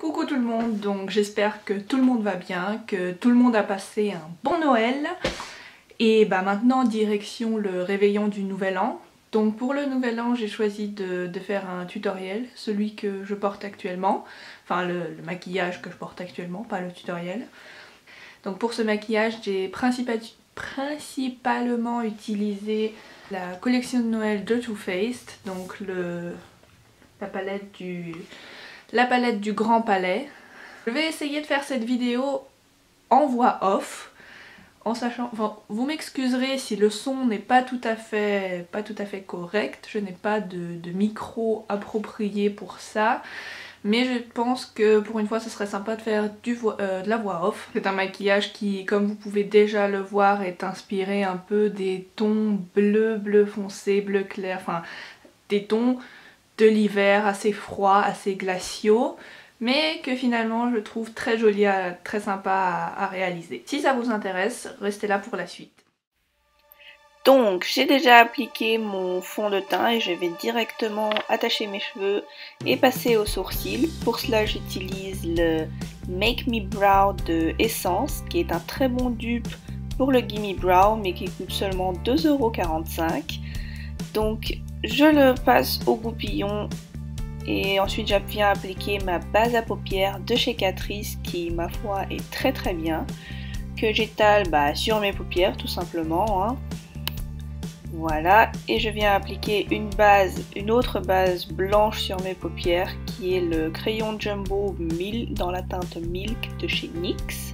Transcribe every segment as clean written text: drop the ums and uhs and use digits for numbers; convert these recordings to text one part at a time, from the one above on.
Coucou tout le monde, donc j'espère que tout le monde va bien, que tout le monde a passé un bon Noël. Et bah maintenant direction le réveillon du nouvel an. Donc pour le nouvel an j'ai choisi de faire un tutoriel, celui que je porte actuellement. Enfin le maquillage que je porte actuellement, pas le tutoriel. Donc pour ce maquillage j'ai principalement utilisé la collection de Noël de Too Faced. Donc la palette du Grand Palais. Je vais essayer de faire cette vidéo en voix off, en sachant, enfin, vous m'excuserez si le son n'est pas tout à fait correct, je n'ai pas de micro approprié pour ça, mais je pense que pour une fois ce serait sympa de faire de la voix off. C'est un maquillage qui, comme vous pouvez déjà le voir, est inspiré un peu des tons bleu foncé, bleu clair, enfin des tons de l'hiver assez froid, assez glaciaux, mais que finalement je trouve très joli, très sympa à réaliser. Si ça vous intéresse, restez là pour la suite. Donc j'ai déjà appliqué mon fond de teint et je vais directement attacher mes cheveux et passer aux sourcils. Pour cela j'utilise le Make Me Brow de Essence, qui est un très bon dupe pour le Gimme Brow mais qui coûte seulement 2,45 €. Donc je le passe au goupillon et ensuite je viens appliquer ma base à paupières de chez Catrice qui, ma foi, est très bien, que j'étale sur mes paupières tout simplement, hein. Voilà, et je viens appliquer une autre base blanche sur mes paupières qui est le crayon Jumbo dans la teinte Milk de chez NYX.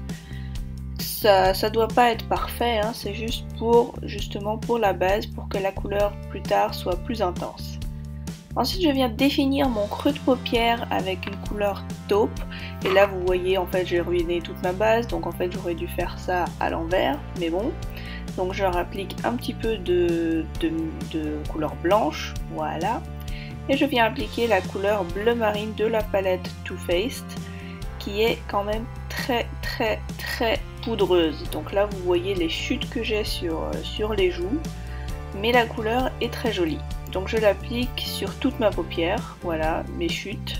Ça doit pas être parfait, hein, c'est juste justement pour la base, pour que la couleur plus tard soit plus intense. Ensuite je viens définir mon creux de paupière avec une couleur taupe, et là vous voyez en fait j'ai ruiné toute ma base, donc en fait j'aurais dû faire ça à l'envers, mais bon. Donc je applique un petit peu de couleur blanche, voilà. Et je viens appliquer la couleur bleu marine de la palette Too Faced, qui est quand même très poudreuse. Donc là vous voyez les chutes que j'ai sur les joues, mais la couleur est très jolie. Donc je l'applique sur toute ma paupière, voilà mes chutes.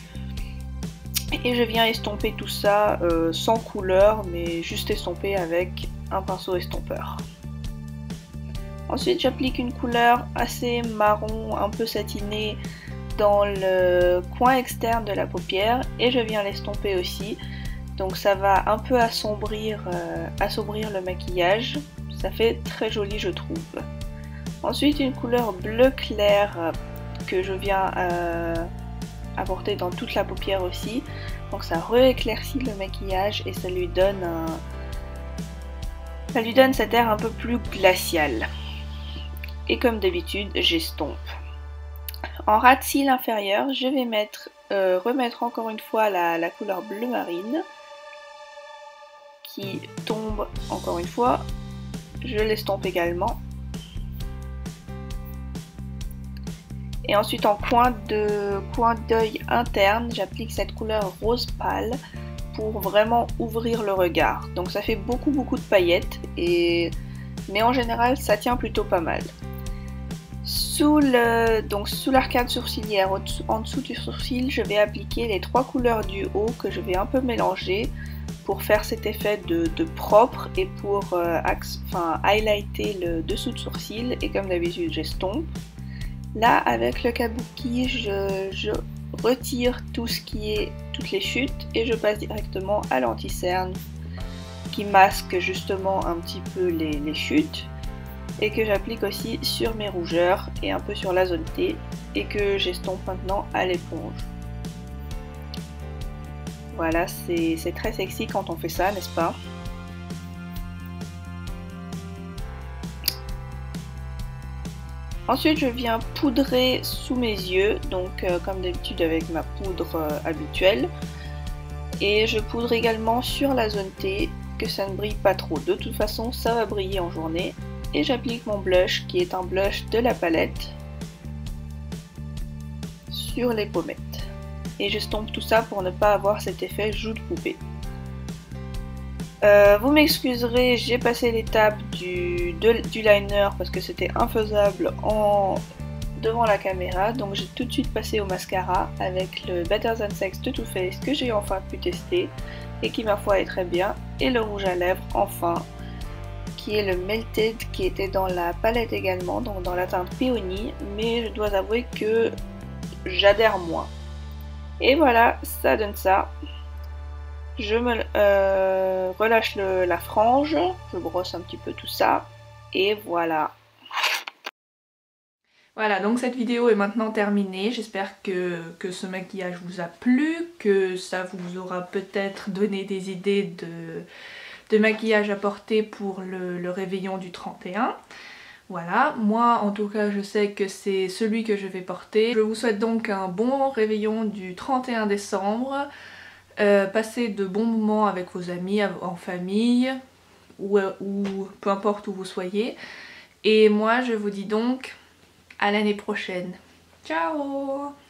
Et je viens estomper tout ça sans couleur, mais juste estomper avec un pinceau estompeur. Ensuite j'applique une couleur assez marron, un peu satinée dans le coin externe de la paupière et je viens l'estomper aussi. Donc ça va un peu assombrir le maquillage, ça fait très joli je trouve. Ensuite une couleur bleu clair que je viens apporter dans toute la paupière aussi. Donc ça rééclaircit le maquillage et ça lui donne cet air un peu plus glacial. Et comme d'habitude j'estompe. En ras de cils inférieur, je vais remettre encore une fois la couleur bleu marine qui tombe encore une fois. Je l'estompe également. Et ensuite en coin d'œil interne, j'applique cette couleur rose pâle pour vraiment ouvrir le regard. Donc ça fait beaucoup de paillettes, mais en général ça tient plutôt pas mal. Sous l'arcade sourcilière, en dessous du sourcil, je vais appliquer les trois couleurs du haut que je vais un peu mélanger pour faire cet effet de propre et pour highlighter le dessous de sourcil. Et comme d'habitude j'estompe. Là avec le kabuki je retire toutes les chutes et je passe directement à l'anti-cerne qui masque justement un petit peu les chutes et que j'applique aussi sur mes rougeurs et un peu sur la zone T et que j'estompe maintenant à l'éponge. Voilà, c'est très sexy quand on fait ça, n'est-ce pas? Ensuite je viens poudrer sous mes yeux, donc comme d'habitude avec ma poudre habituelle. Et je poudre également sur la zone T, que ça ne brille pas trop. De toute façon ça va briller en journée. Et j'applique mon blush qui est un blush de la palette sur les pommettes. Et j'estompe tout ça pour ne pas avoir cet effet joue de poupée. Vous m'excuserez, j'ai passé l'étape du liner parce que c'était infaisable en devant la caméra, donc j'ai tout de suite passé au mascara avec le Better Than Sex de Too Faced que j'ai enfin pu tester et qui ma foi est très bien, et le rouge à lèvres enfin, qui est le Melted, qui était dans la palette également, donc dans la teinte Peony, mais je dois avouer que j'adhère moins. Et voilà, ça donne ça. Je me relâche la frange, je brosse un petit peu tout ça, et voilà. Voilà, donc cette vidéo est maintenant terminée. J'espère que ce maquillage vous a plu, que ça vous aura peut-être donné des idées de maquillage à porter pour le réveillon du 31. Voilà, moi en tout cas je sais que c'est celui que je vais porter. Je vous souhaite donc un bon réveillon du 31 décembre. Passez de bons moments avec vos amis, en famille, ou peu importe où vous soyez. Et moi je vous dis donc à l'année prochaine. Ciao!